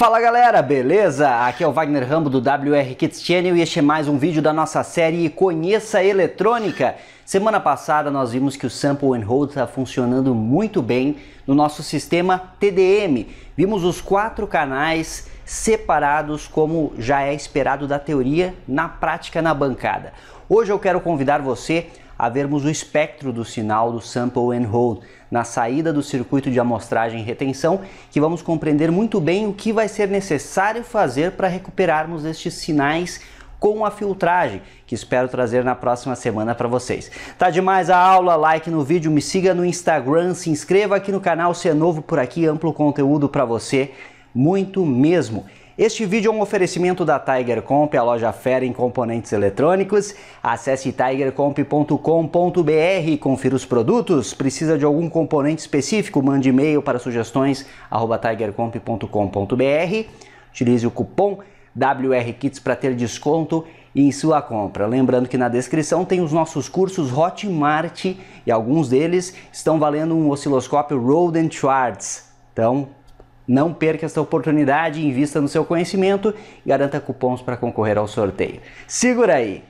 Fala galera, beleza? Aqui é o Wagner Rambo do WR Kids Channel e este é mais um vídeo da nossa série Conheça a Eletrônica. Semana passada nós vimos que o Sample and Hold está funcionando muito bem no nosso sistema TDM. Vimos os 4 canais separados como já é esperado da teoria, na prática na bancada. Hoje eu quero convidar você a vermos o espectro do sinal do Sample and Hold na saída do circuito de amostragem e retenção, que vamos compreender muito bem o que vai ser necessário fazer para recuperarmos estes sinais com a filtragem, que espero trazer na próxima semana para vocês. Tá demais a aula? Like no vídeo, me siga no Instagram, se inscreva aqui no canal se é novo por aqui, amplo conteúdo para você, muito mesmo. Este vídeo é um oferecimento da Tiger Comp, a loja fera em componentes eletrônicos. Acesse tigercomp.com.br e confira os produtos. Precisa de algum componente específico? Mande e-mail para sugestões @tigercomp.com.br. Utilize o cupom WRKIDS para ter desconto em sua compra. Lembrando que na descrição tem os nossos cursos Hotmart e alguns deles estão valendo um osciloscópio Rohde & Schwarz. Então, não perca essa oportunidade, invista no seu conhecimento e garanta cupons para concorrer ao sorteio. Segura aí!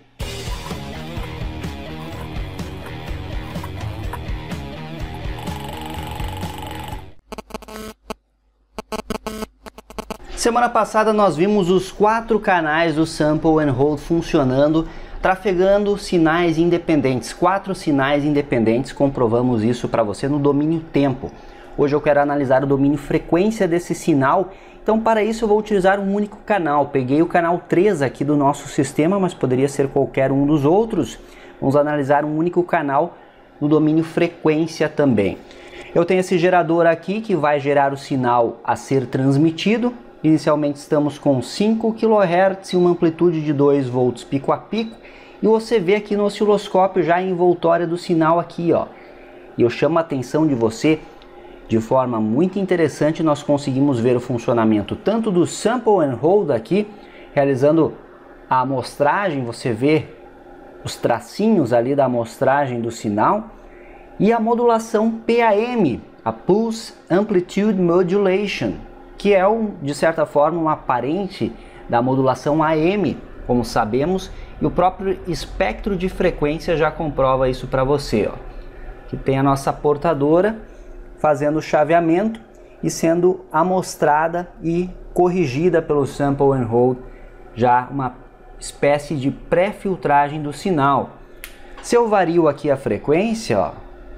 Semana passada nós vimos os 4 canais do Sample and Hold funcionando, trafegando sinais independentes. 4 sinais independentes, comprovamos isso para você no domínio tempo. Hoje eu quero analisar o domínio frequência desse sinal, então para isso eu vou utilizar um único canal. Peguei o canal 3 aqui do nosso sistema, mas poderia ser qualquer um dos outros. Vamos analisar um único canal no domínio frequência também. Eu tenho esse gerador aqui que vai gerar o sinal a ser transmitido. Inicialmente estamos com 5 kHz e uma amplitude de 2 volts pico a pico. E você vê aqui no osciloscópio já a envoltória do sinal aqui, ó. E eu chamo a atenção de você. De forma muito interessante, nós conseguimos ver o funcionamento tanto do Sample and Hold aqui, realizando a amostragem, você vê os tracinhos ali da amostragem do sinal, e a modulação PAM, a Pulse Amplitude Modulation, que é, de certa forma, uma parente da modulação AM, como sabemos, e o próprio espectro de frequência já comprova isso para você, ó. Que tem a nossa portadora fazendo o chaveamento e sendo amostrada e corrigida pelo Sample and Hold, já uma espécie de pré-filtragem do sinal. Se eu vario aqui a frequência, ó,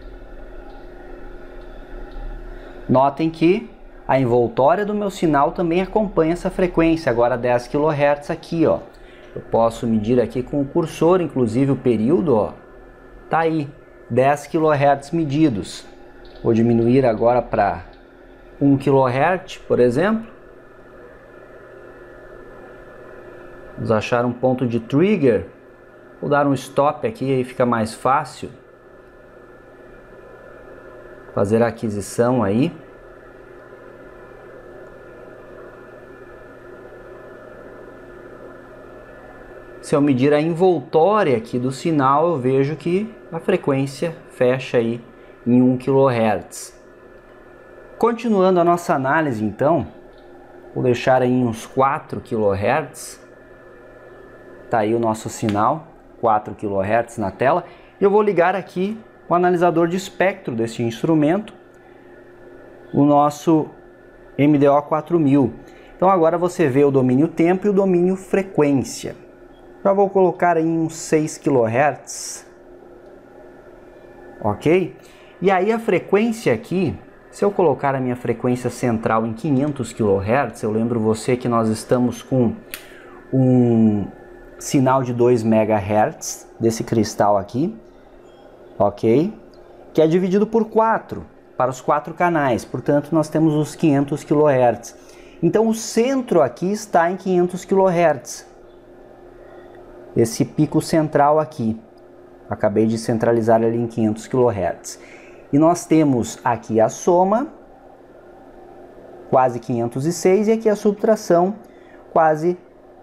notem que a envoltória do meu sinal também acompanha essa frequência, agora 10 kHz aqui, ó. Eu posso medir aqui com o cursor, inclusive o período, ó, tá aí, 10 kHz medidos. Vou diminuir agora para 1 kHz, por exemplo. Vamos achar um ponto de trigger. Vou dar um stop aqui, aí fica mais fácil fazer a aquisição aí. Se eu medir a envoltória aqui do sinal, eu vejo que a frequência fecha aí em 1 kHz. Continuando a nossa análise então, vou deixar aí uns 4 kHz. Tá aí o nosso sinal, 4 kHz na tela. E eu vou ligar aqui o analisador de espectro desse instrumento, o nosso MDO 4000. Então agora você vê o domínio tempo e o domínio frequência. Já vou colocar aí uns 6 kHz. Ok? E aí a frequência aqui, se eu colocar a minha frequência central em 500 kHz, eu lembro você que nós estamos com um sinal de 2 MHz desse cristal aqui, ok? Que é dividido por 4, para os 4 canais, portanto nós temos os 500 kHz. Então o centro aqui está em 500 kHz, esse pico central aqui, acabei de centralizar ele em 500 kHz. E nós temos aqui a soma, quase 506, e aqui a subtração, quase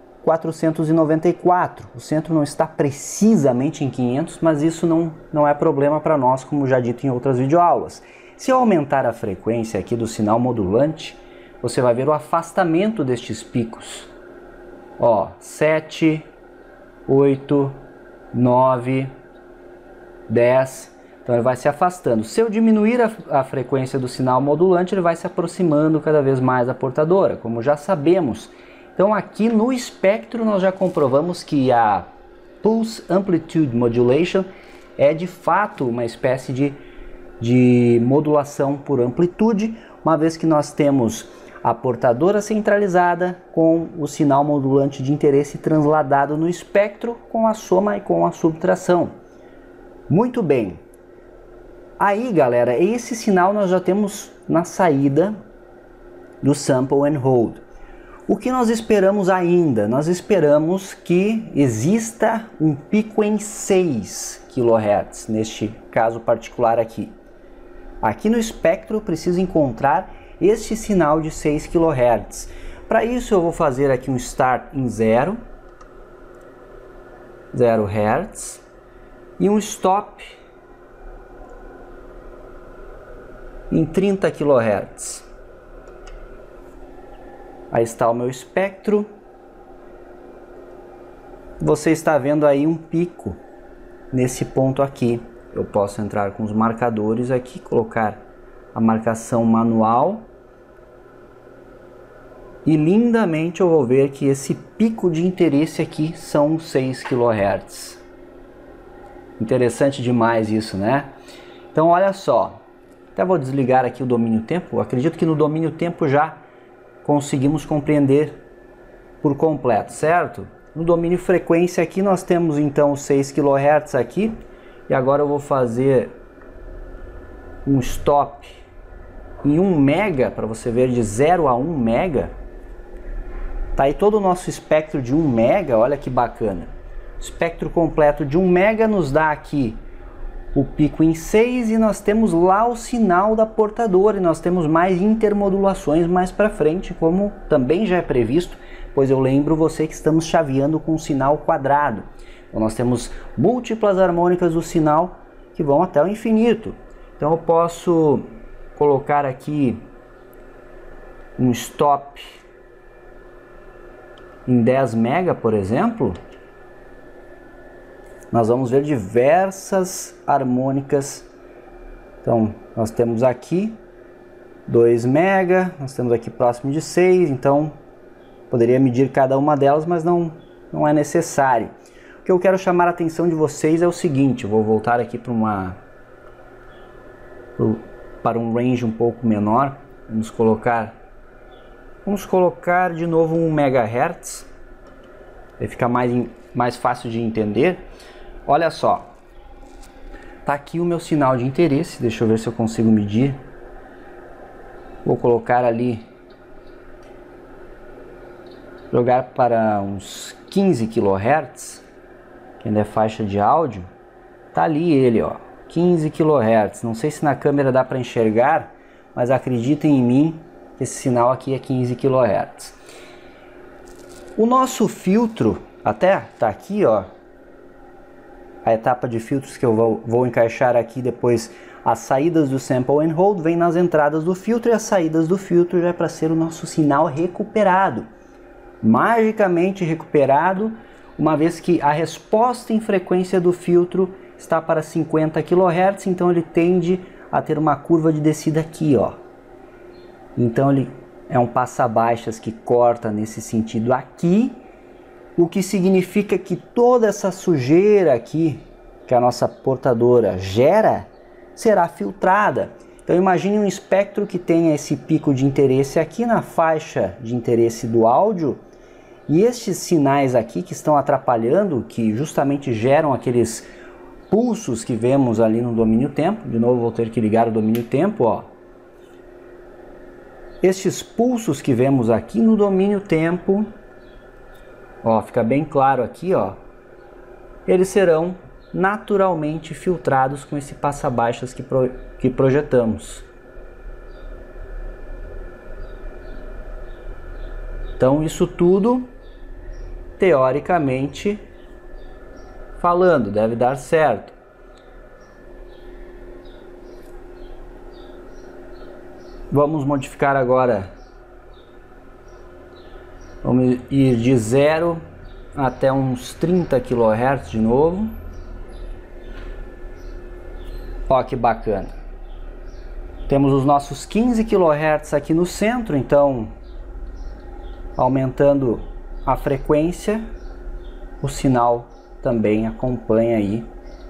494. O centro não está precisamente em 500, mas isso não é problema para nós, como já dito em outras videoaulas. Se eu aumentar a frequência aqui do sinal modulante, você vai ver o afastamento destes picos. Ó, 7, 8, 9, 10. Então ele vai se afastando. Se eu diminuir a frequência do sinal modulante, ele vai se aproximando cada vez mais da portadora, como já sabemos. Então aqui no espectro nós já comprovamos que a Pulse Amplitude Modulation é de fato uma espécie de modulação por amplitude, uma vez que nós temos a portadora centralizada com o sinal modulante de interesse transladado no espectro com a soma e com a subtração. Muito bem. Aí, galera, esse sinal nós já temos na saída do Sample and Hold. O que nós esperamos ainda? Nós esperamos que exista um pico em 6 kHz, neste caso particular aqui. Aqui no espectro eu preciso encontrar este sinal de 6 kHz. Para isso eu vou fazer aqui um start em 0 Hz e um stop em 30 kHz. Aí está o meu espectro. Você está vendo aí um pico nesse ponto aqui. Eu posso entrar com os marcadores aqui, colocar a marcação manual. E lindamente eu vou ver que esse pico de interesse aqui são 6 kHz. Interessante demais isso, né? Então olha só. Até vou desligar aqui o domínio tempo. Eu acredito que no domínio tempo já conseguimos compreender por completo, certo? No domínio frequência aqui nós temos então 6 kHz aqui. E agora eu vou fazer um stop em 1 mega, para você ver de 0 a 1 mega. Tá aí todo o nosso espectro de 1 mega, olha que bacana. O espectro completo de 1 mega nos dá aqui o pico em 6 e nós temos lá o sinal da portadora e nós temos mais intermodulações mais para frente, como também já é previsto, pois eu lembro você que estamos chaveando com um sinal quadrado. Então nós temos múltiplas harmônicas do sinal que vão até o infinito. Então eu posso colocar aqui um stop em 10 mega, por exemplo. Nós vamos ver diversas harmônicas. Então, nós temos aqui 2 mega, nós temos aqui próximo de 6, então poderia medir cada uma delas, mas não é necessário. O que eu quero chamar a atenção de vocês é o seguinte, eu vou voltar aqui para um range um pouco menor. Vamos colocar de novo 1 MHz, vai ficar mais fácil de entender. Olha só, tá aqui o meu sinal de interesse, deixa eu ver se eu consigo medir. Vou colocar ali, jogar para uns 15 kHz, que ainda é faixa de áudio. Tá ali ele, ó, 15 kHz. Não sei se na câmera dá para enxergar, mas acreditem em mim, esse sinal aqui é 15 kHz. O nosso filtro, até tá aqui, ó, a etapa de filtros que eu vou encaixar aqui depois. As saídas do Sample and Hold vem nas entradas do filtro e as saídas do filtro já é para ser o nosso sinal recuperado. Magicamente recuperado, uma vez que a resposta em frequência do filtro está para 50 kHz, então ele tende a ter uma curva de descida aqui, ó. Então ele é um passa-baixas que corta nesse sentido aqui, o que significa que toda essa sujeira aqui que a nossa portadora gera será filtrada. Então imagine um espectro que tenha esse pico de interesse aqui na faixa de interesse do áudio, e estes sinais aqui que estão atrapalhando, que justamente geram aqueles pulsos que vemos ali no domínio tempo. De novo vou ter que ligar o domínio tempo, ó. Estes pulsos que vemos aqui no domínio tempo, ó, fica bem claro aqui, ó, eles serão naturalmente filtrados com esse passa-baixas que projetamos. Então isso tudo, teoricamente falando, deve dar certo. Vamos modificar agora Vamos ir de 0 até uns 30 kHz de novo. Ó que bacana. Temos os nossos 15 kHz aqui no centro, então aumentando a frequência, o sinal também acompanha aí.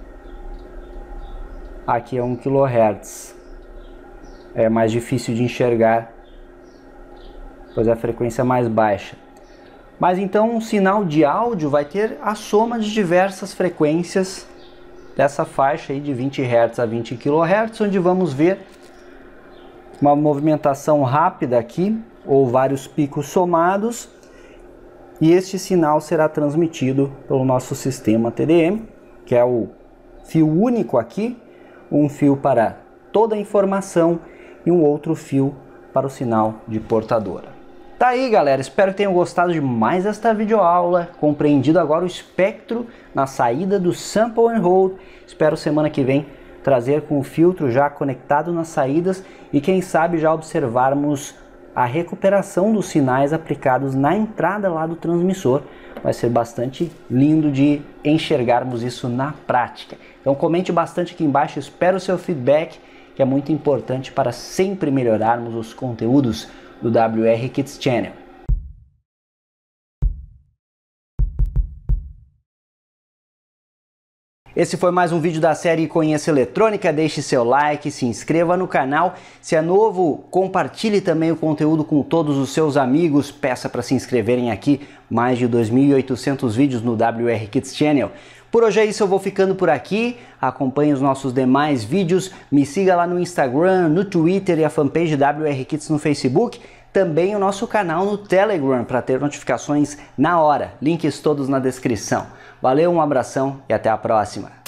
Aqui é 1 kHz. É mais difícil de enxergar, pois a frequência é mais baixa. Mas então um sinal de áudio vai ter a soma de diversas frequências dessa faixa aí de 20 Hz a 20 kHz, onde vamos ver uma movimentação rápida aqui, ou vários picos somados, e este sinal será transmitido pelo nosso sistema TDM, que é o fio único aqui, um fio para toda a informação e um outro fio para o sinal de portadora. Tá aí, galera, espero que tenham gostado de mais esta videoaula, compreendido agora o espectro na saída do Sample and Hold. Espero semana que vem trazer com o filtro já conectado nas saídas e quem sabe já observarmos a recuperação dos sinais aplicados na entrada lá do transmissor. Vai ser bastante lindo de enxergarmos isso na prática. Então comente bastante aqui embaixo, espero o seu feedback, que é muito importante para sempre melhorarmos os conteúdos do WR Kids Channel. Esse foi mais um vídeo da série Conheça Eletrônica. Deixe seu like, se inscreva no canal. Se é novo, compartilhe também o conteúdo com todos os seus amigos. Peça para se inscreverem aqui. Mais de 2.800 vídeos no WR Kids Channel. Por hoje é isso, eu vou ficando por aqui. Acompanhe os nossos demais vídeos. Me siga lá no Instagram, no Twitter e a fanpage WR Kids no Facebook. Também o nosso canal no Telegram para ter notificações na hora. Links todos na descrição. Valeu, um abração e até a próxima.